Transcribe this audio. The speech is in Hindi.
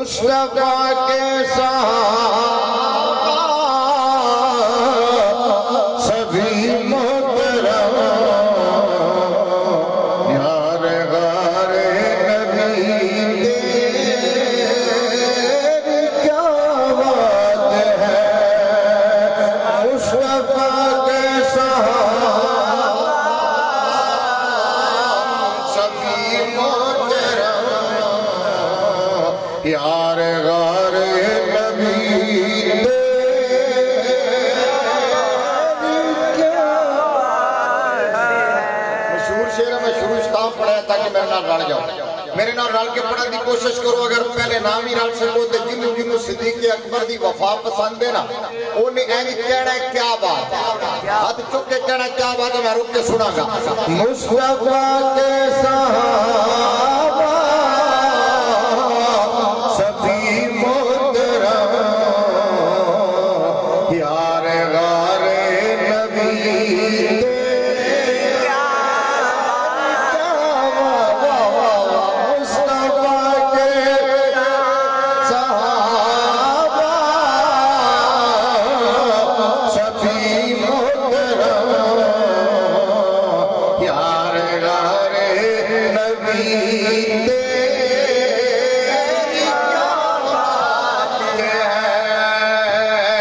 मुस्तफा के सहाबा सभी मोहतरम यार गारे नबी तेरी क्या बात है। मुस्तफा के सहाबा सभी मोहतरम यार गारे नबी मशहूर शेर में शुरू इस्ताम पढ़ाया ताकि मेरे नाल रल जाओ। मेरे नाल रल के पढ़ने की कोशिश करो। अगर पहले नाम ही रल सको तो जिन्हों जिन्हों सिद्दीक अकबर की वफा पसंद है ना उन्हें एवं कहना क्या बात हाथ चुक के कहना क्या बात है। मैं रुक के सुनागा। मुस्तफा के सहाबा सभी मोहतरम यार गारे नबी मुस्तफा के सहाबा सभी मोहतरम यार गारे नबी